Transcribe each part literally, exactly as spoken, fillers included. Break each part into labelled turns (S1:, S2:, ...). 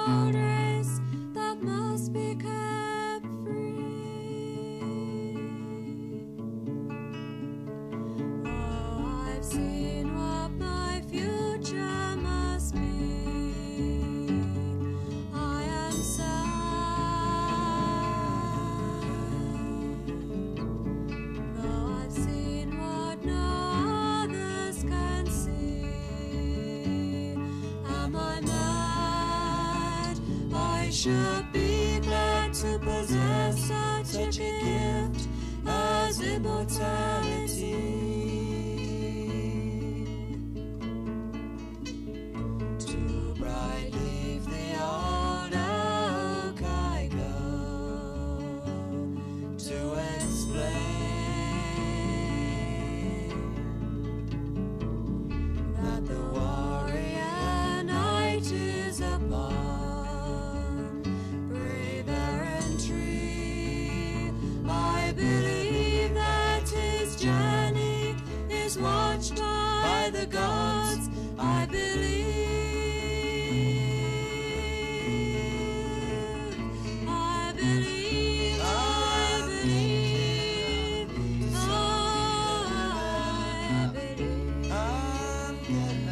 S1: old race that must be kept free. Oh, I've seen what my future must be. I am sad, though I've seen what no others can see. Am I mad? I should be glad to possess such a gift as immortality. To bright leave the old oak I go, to explain that the warrior knight is upon brave errantry. I believe that his journey is watched by the gods. I believe, I believe, I believe, oh, I believe.
S2: I'm getting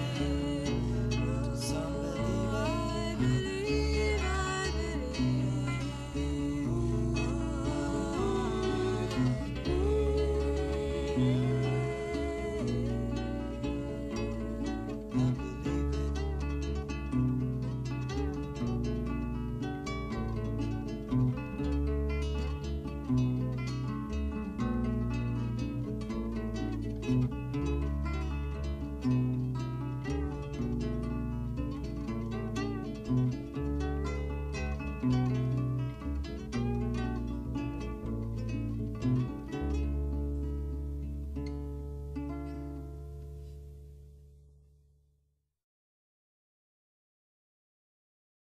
S2: some believing.
S1: I believe,
S2: I believe it.
S1: I believe.